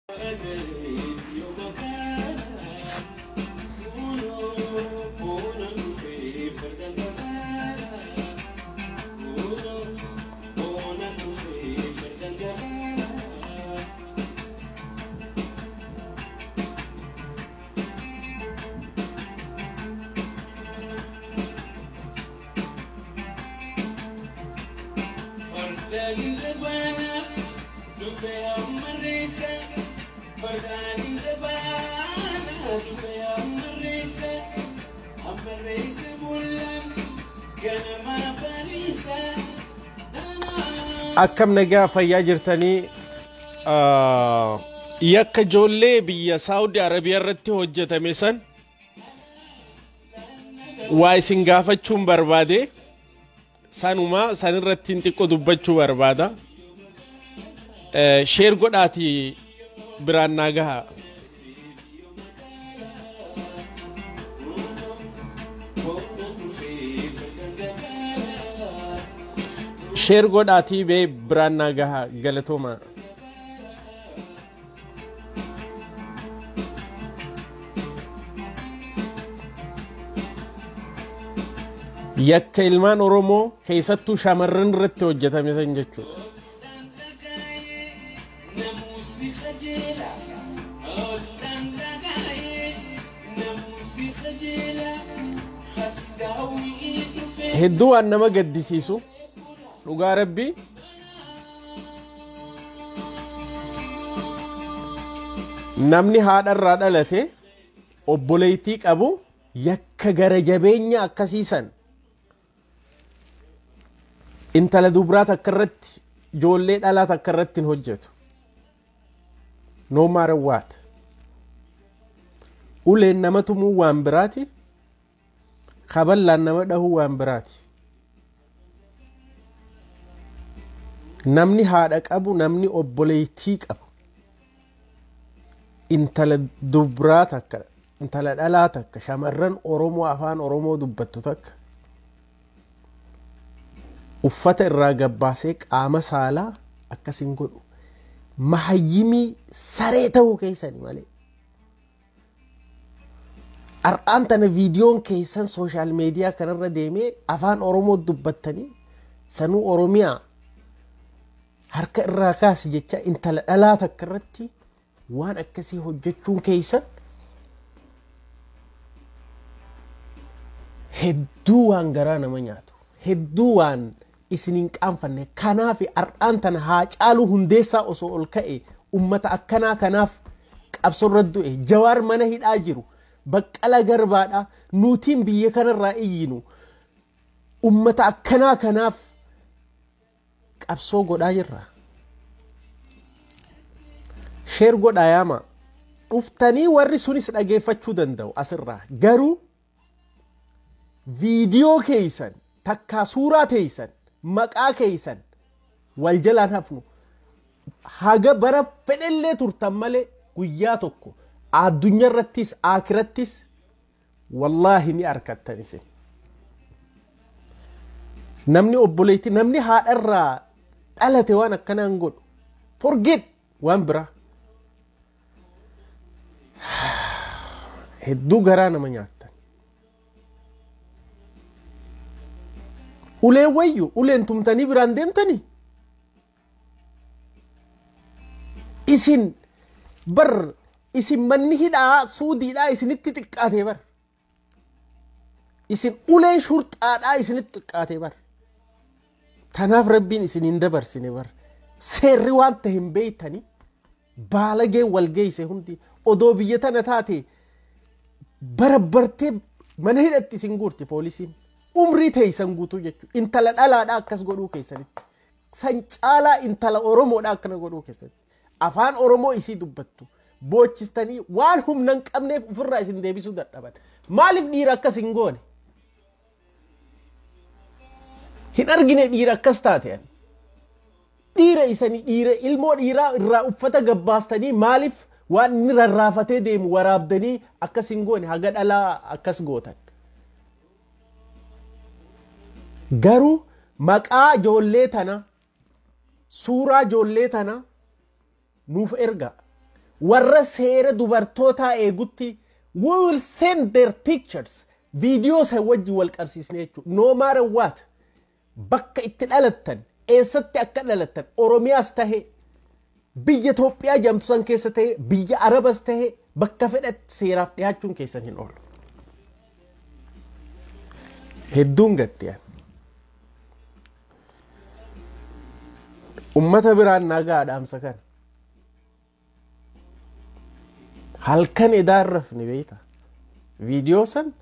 akkam nagaa fayyaa jirtanii yakka ijoollee biyya Saudi Arabia irratti hojjetame san waa isin gaafachuun barbaade sanuma san irratti xiqqoo dubbachuu barbaada share godhaati biraan nagaa share godhaati be biraan nagaa galatoma yakka ilmaan oromoo keessattuu shamarran irratti hojjetame san jechuudha hedduu waan nama gaddisiisu dhugaa rabbi namni haadharraa dhalate obboleettii qabu yakka gara jabeenya akkasiisan intala dubraa takka irratti ijoollee dhalaa takka irratti hin hojjetu no matter what uleen nama tumuu waan biraati kaballaan nama dhahuu waan biraati namni haadha qabu namni obboleettii qabu intala dubraa takka intala dhalaa takka shamarran oromoo afaan oromoo dubbattu takka uffata irraa gabbaasee qaama saalaa akkasin godhu mahayyimii saree ta'uu keessanii malee ar'aan tana viidiyoon keessan sooshaal meediyaa kanarra deemee afaan oromoo dubbattanii sanuu oromiyaa harka irraa kaasi jecha intala dhalaa takka irratti waan akkasii hojjechuun keessan hedduu waan garaa nama nyaatu hedduu waan isiniin qaanfanne kanaaf ar'aan tana haa caaluu hundeessaa osoo ol ka'e ummata akkanaa kanaaf qabsorra du'e jawaar mana hidhaa jiru baqqala garbaadha nuutiin biyya kanarraa iyyinu ummata akkanaa kanaaf qabsoo godhaa jirra share godhaa yaama dhuftanii warri sunis dhageeffachuu danda'u asirraa garuu viidiyoo keessan takkaa suuraa teessan maqaa keessan wal jalaan hafnu haga bara fedhellee turtan malee guyyaa tokko addunyaa irrattis aakirattis wallaahi ni arkattan isin namni obboleetti namni haadharraa dhalate waan akkanaan godhu forget waan bira hedduu garaa nama nyaattan uleen wayyu uleen tumtanii biraan deemtanii isin bar isin manni hidhaa suudiidhaa isinitti xiqqaate bar isin uleen shurxaadhaa isinitti xiqqaate bar tanaaf rabbiin isin hin dabarsine bar seerri waan ta'e hin beeytanii baalagee walgeeyse hundi odoo biyya tana taate barabbartee mana hidhatti isin guurti poolisiin umrii teeysan guutuu jechuudha intala dhalaadhaa akkas godhuu keessanitti san caalaa intala oromoodhaa akkana godhuu keessanitti afaan oromoo isii dubbattu boochistanii waan humna hin qabneef ofirraa isin deebisuu dadhaban maaliif dhiira akkas hin goone hin argine dhiira akkas taatean dhiira isanii dhiira ilmoo dhiiraa irraa uffata gabbaastanii maaliif waan inni rarraafatee deemu waraabdanii akkas hin goone haga dhalaa akkas gootan garuu maqaa ijoollee tana suuraa ijoollee tana nuuf erga warra seera dubartootaa eegutti we will send their pictures videos wajji wal qabsiisne jechuudha. No matter what bakka itti dhalattan eessatti akka dhalattan Oromiyaas tahe biyya Itoophiyaa jamtu san keessa tahe biyya Arabas tahe bakka fedhatti seeraaf dhiyaachuun keessan hin oolu. Hedduun gattiyaan ummata biraan nagaa dhaamsa kana halkan edaan rafne beeyta viidiyoo san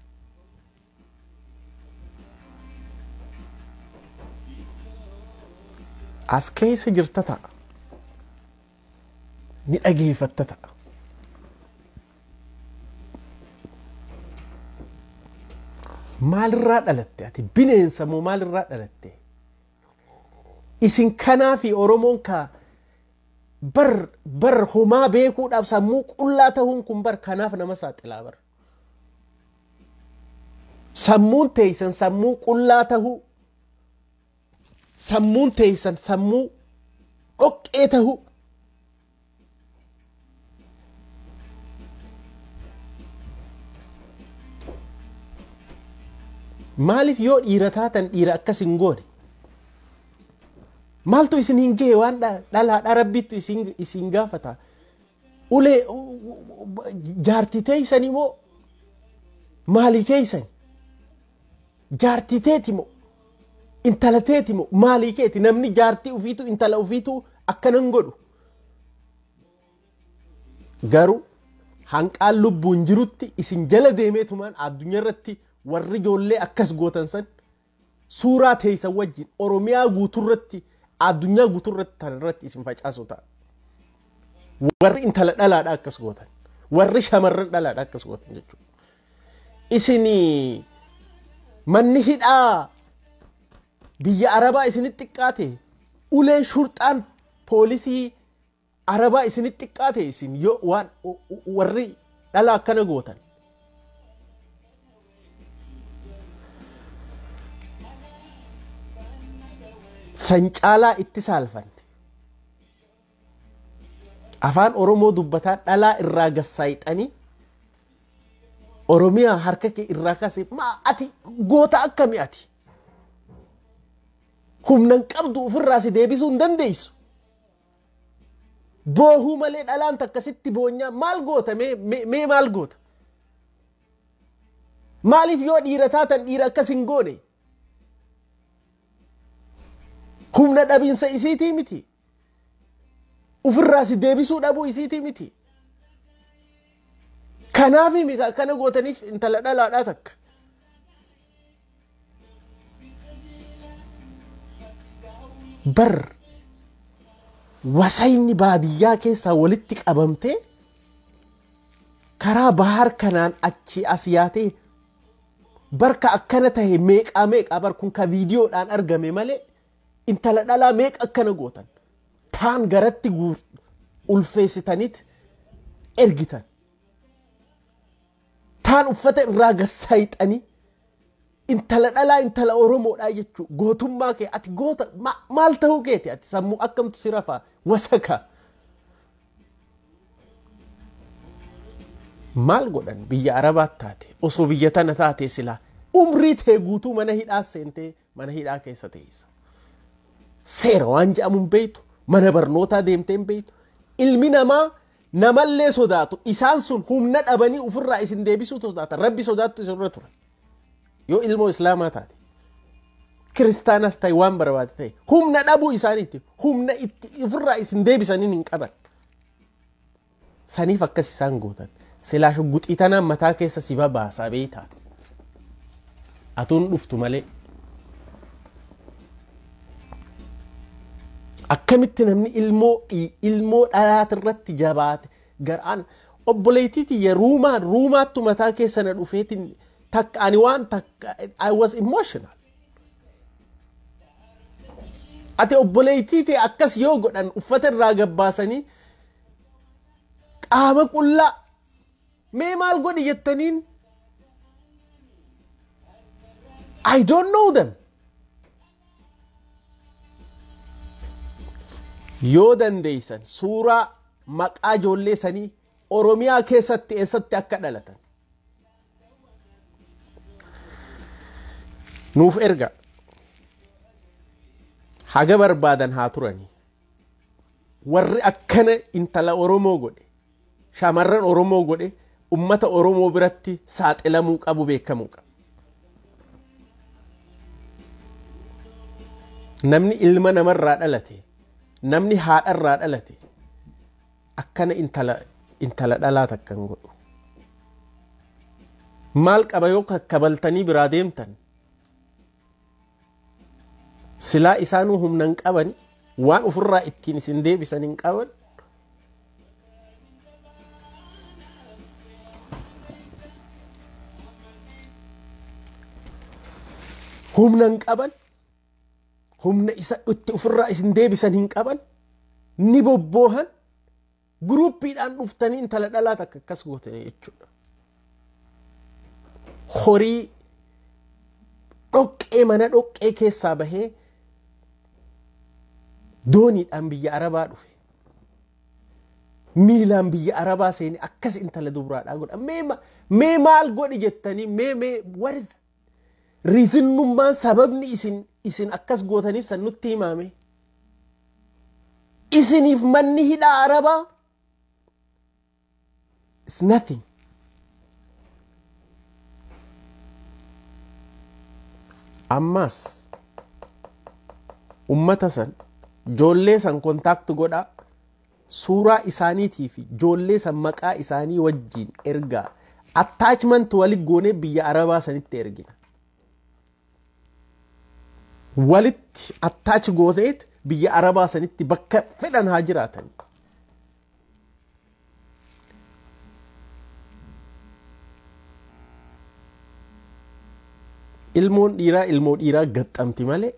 as keessa jirta ta'a ni dhageeffatta ta'a. Maalirraa dhalatte ati bineensa moo maalirraa dhalatte? Isin kanaa fi Oromoon ka bar homaa beekuudhaaf sammuu qullaa ta'uun kun bar kanaaf nama saaxilaa bar. Sammuun teeysan sammuu qullaa ta'uu, sammuun teeysan sammuu dhoqqee ta'uu. Maaliif yoo dhiira taatan dhiira akkas hin goone? Maaltu isin hin gee waan dhalaadha rabbiitu isin gaafata? Ulee jaartii teeysan moo maalii keeysan? Jaartii teeti moo intala teeti moo maalii keeti? Namni jaartii ufiitu intala ufiitu akkanan godhu. Garuu hanqaan lubbuun jirutti isin jala deemeetumaan addunyaa irratti warri ijoollee akkas gootan san suuraa teeysan wajjin Oromiyaa guuturratti addunyaa guuturratti tan irratti isin facaasu ta'a. Warri intala dhalaadha akkas gootan, warri shamarran dhalaadha akkas gootan jechuudha. Isin manni hidhaa biyya Arabaa isinitti xiqqaate, uleen shurxaan poolisii Arabaa isinitti xiqqaate isin yoo waan warri dhala akkana gootan. Sancaalaa itti saalfanne afaan Oromoo dubbataa dhalaa irraa gassaayixanii Oromiyaa harka kee irraa kaasee ati goota akkamii ati humnan qabdu ofirraa si deebisuu hin dandeessu. Boohuu malee dhalaan takkasitti boonyaa maal goota mee maal goota? Maaliif yoo dhiira taatan dhiira akkas hin goone? Humna dhabinsa isiitii miti. Ofirraa si deebisuu dhabuu isiitii miti. Kanaaf mika kana gootaniif intala dhalaadhaa takka. Bar wasayni baadiyyaa keessaa walitti qabamtee karaa bahar kanaan achi as yaatee barka akkana tahe meeqaa bar kun ka viidiyoodhaan argame malee intala dhalaa meeqa akkana gootan taan garatti ulfeessitaniit ergitan taan uffata irraa gassaayixanii intala dhalaa intala Oromoodhaa jechuu gootummaa kee ati goota maal ta'uu keeti ati sammuu akkamtu si rafaa wasaka maal godhan biyya Arabaat taate osoo biyya tana taate silaa umrii tee guutuu mana hidhaa seentee mana hidhaa keessa teessa. Seera waan jedhamuun beeytu mana barnootaa deemtee hin beeytu ilmi namaa namallee sodaatu isaan sun humna dhabanii ofirraa isin deebisuu sodaatan rabbi sodaattu isinirra ture. Yoo ilmoo islaamaa taate kiristaanas ta'e waan barbaade ta'e humna dhabuu isaaniitti humna itti ofirraa isin deebisaniin hin qaban. Saniif akkas isaan gootan silaa shugguxii tanaan mataa keessa si babaasaa beeytaa atuun dhuftu malee. Akkamitti namni ilmoo dhalaat irratti jabaate garaan obboleettiiti ruumaattu mataa keessa na dhufeetiin takka ani waan takka I was emotional. Ati obboleettiiti akkas yoo godhan uffata irraa gabbaasanii qaama qullaa mee maal godhi jettaniin I don't know them. Yoo dandeeysan suuraa maqaa ijoollee sanii Oromiyaa keessatti eessatti akka dhalatan nuuf erga haga barbaadan haa turani warri akkana intala Oromoo godhe shamarran Oromoo godhe ummata Oromoo biratti saaxilamuu qabu beekamuu qabu namni ilma namarraa dhalate namni haadharraa dhalate akkana intala dhalaa takkan godhu maal qaba yoo kakkabaltanii biraa deemtan silaa isaanuu humnan qabani waan ofirraa ittiin isin deebisan hin qaban humnan qaban humna isa itti ofirraa isin deebisan hin qaban ni bobboohan gruuppiidhaan dhuftanii intala dhalaa takka akkas gootan jechuudha horii dhoqqee mana dhoqqee keessaa bahee dooniidhaan biyya arabaa dhufe miilaan biyya arabaa seeni akkas intala dubraadhaa godha mee maal godhi jettanii mee what is riizinnummaan sababni isin akkas gootaniif san nutti himame isiniif manni hidhaa arabaa it's nothing ammas ummata san ijoollee san kontaakti godha suuraa isaaniitii fi ijoollee san maqaa isaanii wajjiin ergaa attachment walit goonee biyya arabaa sanitti ergina walitti attach gooteet biyya arabaa sanitti bakka fedhan haa jiraatan ilmoo dhiiraa gaxxamti malee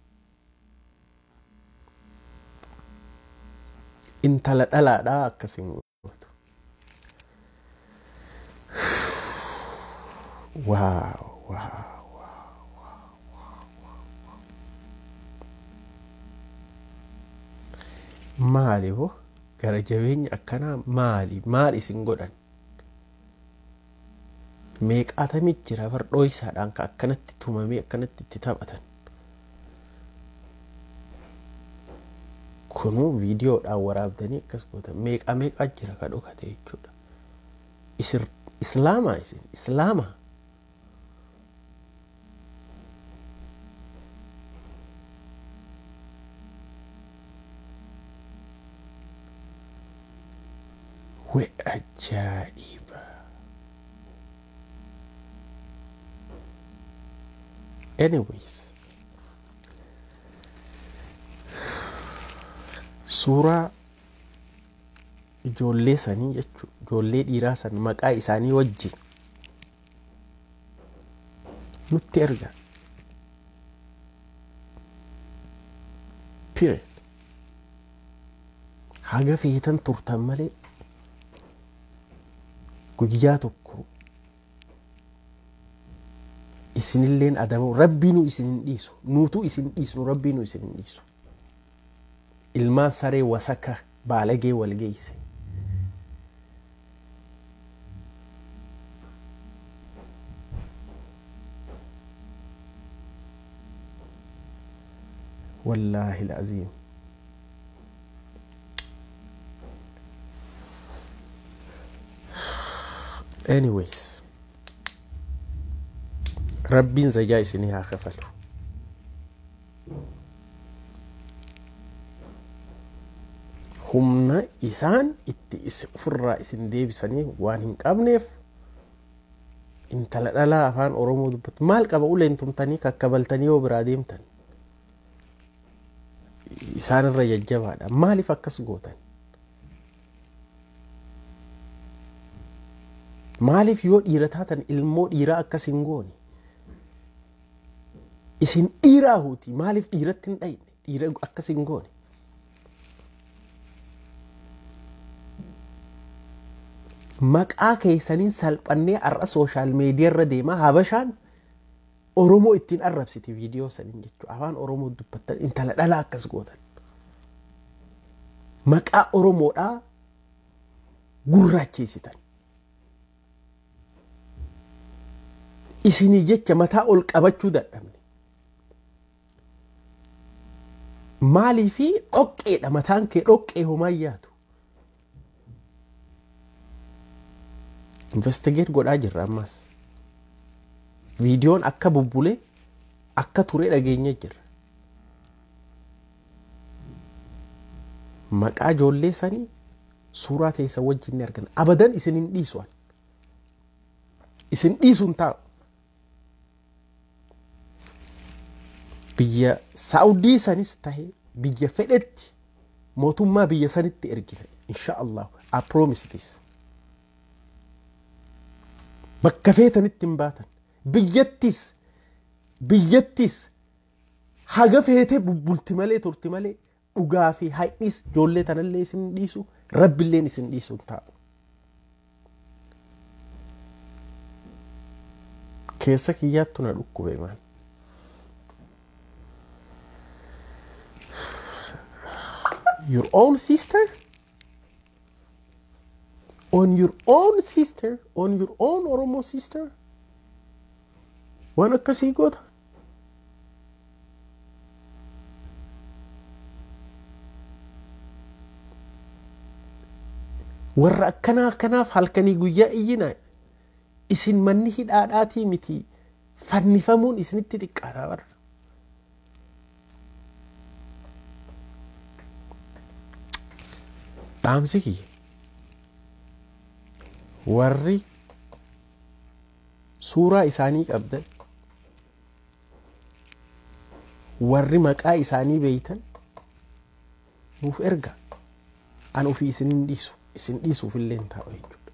intala dhalaadhaa akkasiin gootu maali hoo gara jabeenya akkanaa maal isin godhan meeqaatamit jira bardhooysaadhaan ka akkanatti tumamee akkanatti itti taphatan kunuu viidiyoodhaan waraabdanii akkas gootan meeqaa jira ka dhokate jechuudha islaamaa isin islaama وعجائبة anyways suuraa ijoollee sanii jechuudha ijoollee dhiiraa san maqaa isaanii wajjin nutti erga period haga feetan turtan malee guyyaa tokko isinilleen adamu rabbiinu isinin dhiisu nuutu isin dhiisnu rabbiinu isinin dhiisu ilmaan saree wasaka baalagee walgeeyse والله العظيم anyways ربين زجاي سنيها خفلو humna isaan itti ofirraa isin deebisanii waan hin qabneef intala dhalaa afaan Oromoo dubbatu maal qaba uleen tumtanii kakkabaltanii yoo biraa deemtan isaan irra jajjabaadha maaliif akkas gootan maaliif yoo dhiira taatan ilmoo dhiiraa akkas hin goone isin dhiiraa huuti maaliif dhiiratti hin dhayne dhiira akkas hin goone maqaa keessaniin salphannee arra sooshaal meediyaa irra deema habashaan Oromoo ittiin arrabsiti viidiyoo saniin jechuudha afaan Oromoo dubbattan intala dhalaa akkas gootan maqaa Oromoodhaa gurraacheessitan. Isinii jecha mataa ol qabachuu dadhabne. Maalii fi dhoqqeedha mataan kee dhoqqee homaa yaatu. Investigate godhaa jirra ammas. Viidiyoon akka bubbulee akka ture dhageenya jirra. Maqaa ijoollee sanii suuraa teessa wajjin ni argina. Abadan isin hin dhiisuan. Isin dhiisuun taa'u. Biyya Saawudii sanis tahe biyya fedhetti mootummaa biyya sanitti ergina. Insha'Allah. I promise this. Bakka feetanitti hin baatan. Biyyattis haga feetee bubbulti malee turti malee dhugaa fi haqnis ijoollee tanallee isin dhiisu rabbilleen isin dhiisu taa'u. Keessa kiyyaattu na dhukkube maan. Your own sister? On your own sister? On your own Oromo sister? Waan akkasii goota? Warra akkanaaf halkanii guyyaa iyyina isin manni hidhaadhaatii miti fannifamuun isinitti xiqqaadha warra. Dhaamsi kiyya warri suuraa isaanii qabdan warri maqaa isaanii beeytan nuuf erga an ofii isin dhiisuuf illee hin taa'u jechuudha.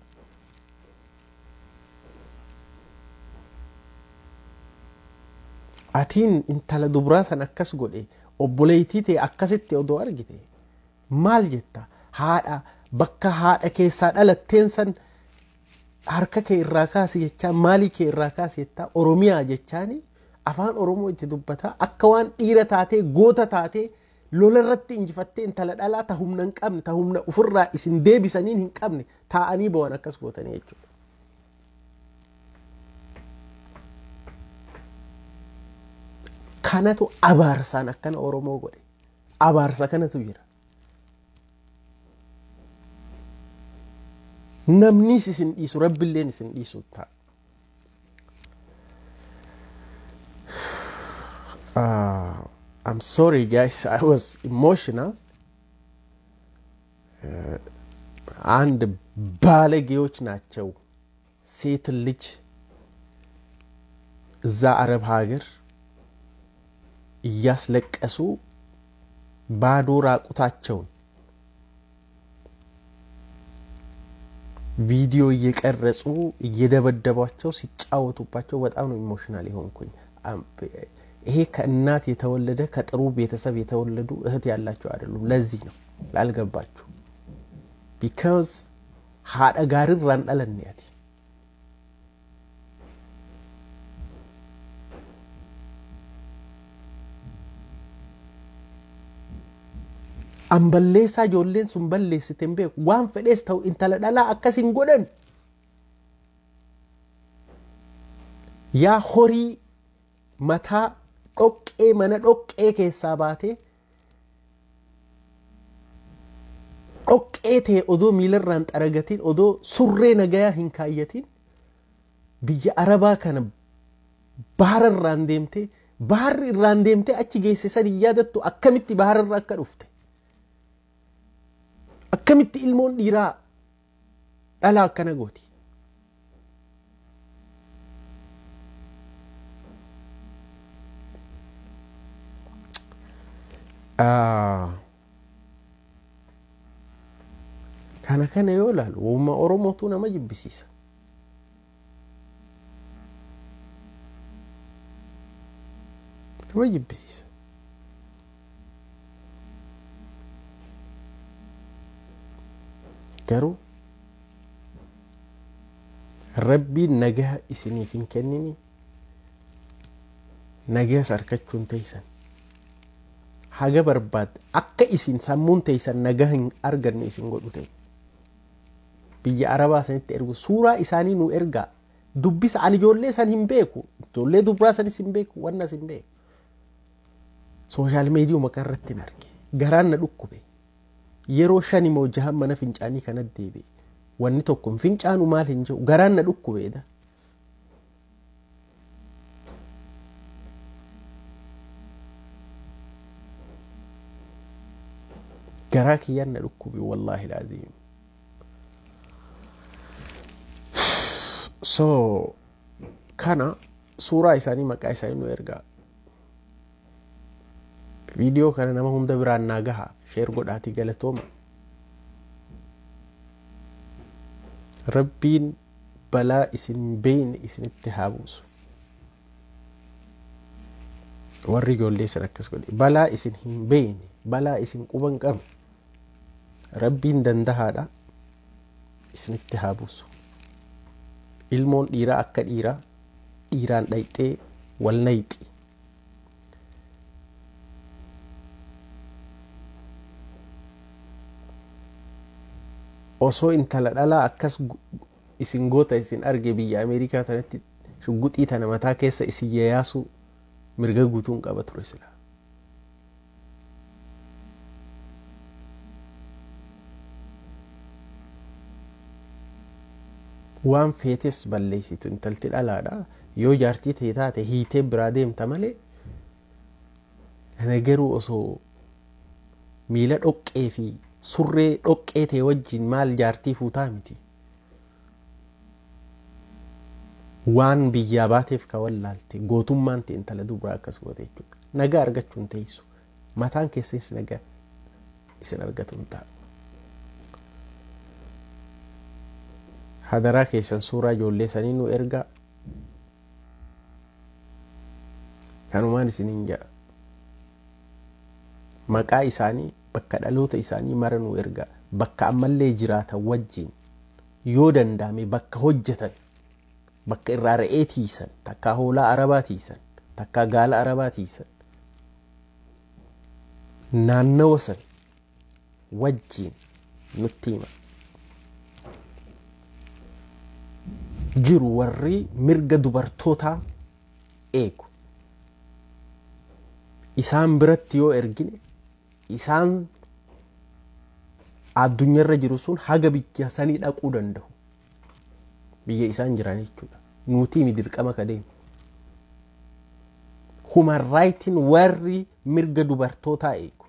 Atiin intala dubraa san akkas godhe obboleeytii ta'e akkasitti odoo argite maal jetta? Haadha bakka haadha keessaa dhalatteen san harka kee irraa kaasi jechaa maalii kee irraa kaasi jettaa Oromiyaa jechaani afaan Oromoo itti dubbataa akka waan dhiira taatee goota taatee lola irratti injifattee intala dhalaa ta humna hin qabne ta humna ofirraa isin deebisaniin hin qabne taa'anii ba'an akkas gootanii jechuudha. Kanatu abaarsaan akkana Oromoo godhe. Abaarsa kanatu jira. Namnis isin dhiisu rabbilleen isin dhiisu ta'a. I'm sorry guys, I was emotional. አንድ ባለጌዎች ናቸው ሴት ልጅ እዛ አረብ ሀገር እያስለቀሱ ባዶ ራቁታቸውን ቪዲዮ እየቀረጹ እየደበደቧቸው ሲጫወቱባቸው በጣም ነው ኢሞሽናል የሆንኩኝ። ይሄ ከእናት የተወለደ ከጥሩ ቤተሰብ የተወለዱ እህት ያላቸው አይደሉም። ለዚህ ነው ላልገባችሁ because haadha gaarii irraan dhalanne ati. An balleessaa ijoolleen sun balleessite hin beeku waan fedhees ta'u intala dhalaa akkasin godhan. Yaa horii mataa dhoqqee mana dhoqqee keessaa baatee dhoqqee ta'e odoo miilarraan xaragatiin odoo surree nagayaa hin kaayyatiin biyya arabaa kana bahararraan deemtee baharri irraan deemtee achi geessisan yaadattu akkamitti bahararra akka dhufte akkamitti ilmoon dhiiraa dhalaa akkana gooti. kana yoo ilaalu uumma Oromootu nama jibbisiisa. Nama jibbisiisa. Garuu Rabbiin nagaa isiniif hin kennini nagaa sarkachuun teessan haga barbaad akka isin sammuun teessan nagaa hin arganne isin godhu ta'e. biyya arabaa sanitti ergu suuraa isaanii nu ergaa dubbisa ani ijoollee san hin beeku ijoollee dubraa sanis hin beeku wannas hin beeku sooshaal meediyuu maqaa irratti marge garaan na dhukkube yeroo 5 moo 6 mana fincaanii kanatti deebi'e wanni tokko fincaanu maal hin jiru garaan na dhukkubeedha garaa kiyyaan na dhukkube wallaahi laazim so kana suuraa isaanii maqaa isaanii nu ergaa video kana nama hunda biraan naa gaha share godhaati galatooma rabbiin balaa isin beeyne isinitti haa buusu warri ijoollee san akkas godhe balaa isin hin beeyne balaa isin quban qabu rabbiin dandahaadha isinitti haa buusu ilmoon dhiiraa akka dhiiraan dhayxee wal nayxi osoo intala dhalaa akkas isin goota isin arge biyya Ameerikaa tanatti shugguxii tana mataa keessa isin yaasu mirga guutuun qaba ture sila waan feetes balleessitu intalti dhalaadha yoo jaartii ta'e taate hiitee biraa deemta malee garuu osoo miila dhoqqee fi surree dhoqqee ta'e wajjin maal jaartii fuutaa miti waan biyyaa baateef ka wallaalte gootummaan ta'e intala dubraa akkas goote jechuudha nagaa argachuun teessu mataan keesses nagaa isin argatuun ta'a hadaraa keessan suuraa ijoollee sanii nu ergaa kanumaan isiniin jedha maqaa isaanii bakka dhaloota isaanii mara nu ergaa bakka ammallee jiraatan wajjin yoo danda'ame bakka hojjetan bakka irraa re'ee tiisan takka hoolaa arabaa tiisan takka gaala arabaa tiisan naannawa san wajjin nutti hima jiru warri mirga dubartootaa eegu isaan biratti yoo ergine isaan addunyaarra jiru sun haga biyya sanii dhaquu danda'u biyya isaan jiran jechuudha nuti dirqama kadeemu human rightin warri mirga dubartootaa eegu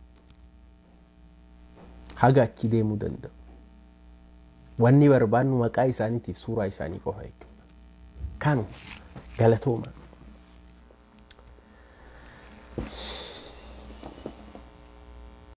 haga achi deemuu danda'u wanni barbaannu maqaa isaaniitiif suuraa isaanii qofa jechuudha kanu galatooma